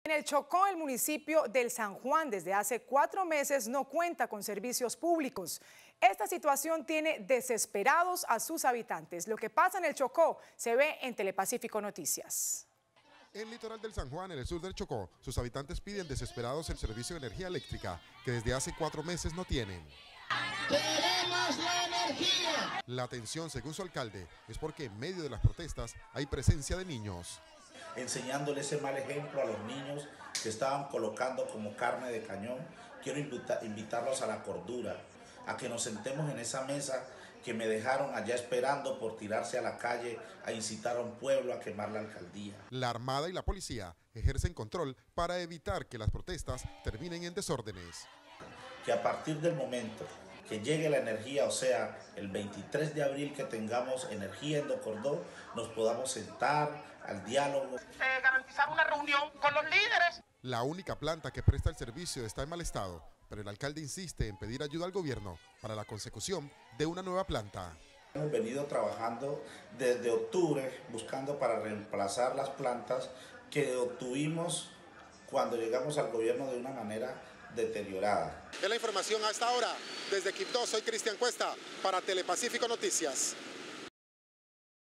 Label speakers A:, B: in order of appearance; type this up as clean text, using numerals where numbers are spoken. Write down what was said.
A: En el Chocó, el municipio del San Juan desde hace 4 meses no cuenta con servicios públicos. Esta situación tiene desesperados a sus habitantes. Lo que pasa en el Chocó se ve en Telepacífico Noticias.
B: En el litoral del San Juan, en el sur del Chocó, sus habitantes piden desesperados el servicio de energía eléctrica, que desde hace 4 meses no tienen.
C: ¡Queremos la energía!
B: La atención, según su alcalde, es porque en medio de las protestas hay presencia de niños.
D: Enseñándole ese mal ejemplo a los niños que estaban colocando como carne de cañón, quiero invitarlos a la cordura, a que nos sentemos en esa mesa que me dejaron allá esperando por tirarse a la calle a incitar a un pueblo a quemar la alcaldía.
B: La Armada y la Policía ejercen control para evitar que las protestas terminen en desórdenes.
D: Que a partir del momento que llegue la energía, o sea, el 23 de abril que tengamos energía en Docordó, nos podamos sentar al diálogo.
E: Garantizar una reunión con los líderes.
B: La única planta que presta el servicio está en mal estado, pero el alcalde insiste en pedir ayuda al gobierno para la consecución de una nueva planta.
D: Hemos venido trabajando desde octubre buscando para reemplazar las plantas que obtuvimos cuando llegamos al gobierno de una manera deteriorada.
B: Es la información hasta ahora. Desde Quibdó, soy Cristian Cuesta para Telepacífico Noticias.